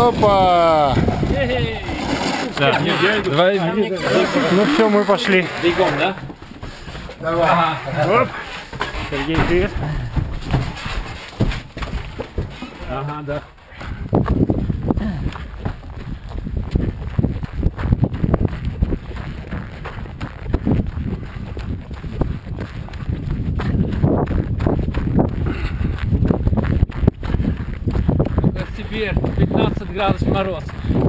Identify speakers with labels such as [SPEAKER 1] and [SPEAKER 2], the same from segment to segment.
[SPEAKER 1] Опа!
[SPEAKER 2] Да. Давай.
[SPEAKER 1] Ну все, мы пошли.
[SPEAKER 2] Бегом, да?
[SPEAKER 1] Давай.
[SPEAKER 2] Ага.
[SPEAKER 1] Оп. Сергей, привет.
[SPEAKER 2] Ага, да. Теперь 15 градусов мороз.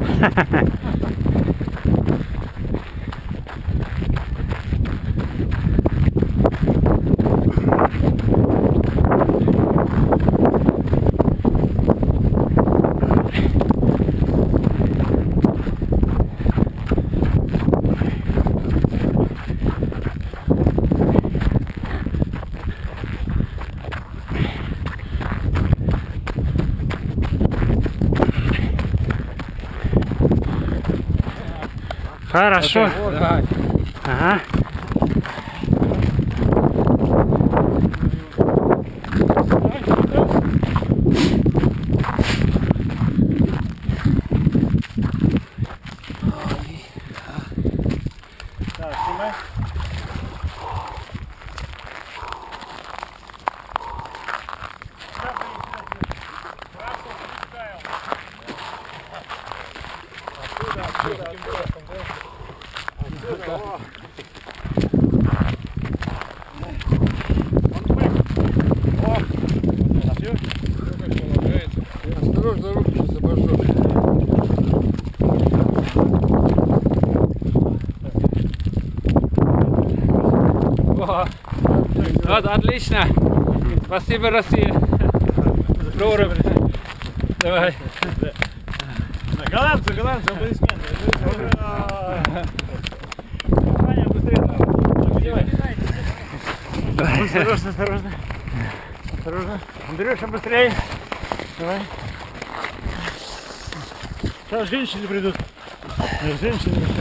[SPEAKER 1] Хорошо.
[SPEAKER 2] Давай.
[SPEAKER 1] Ага. Так, снимай.
[SPEAKER 3] Осторожно, руки сейчас обожжешь.
[SPEAKER 2] Вот, отлично. Спасибо, Россия. Здорово. Давай.
[SPEAKER 1] Голландцы, аплодисменты. Ваня, быстрее. Осторожно, осторожно. Осторожно. Андрюша, быстрее. Давай. Сейчас женщины придут. Женщины.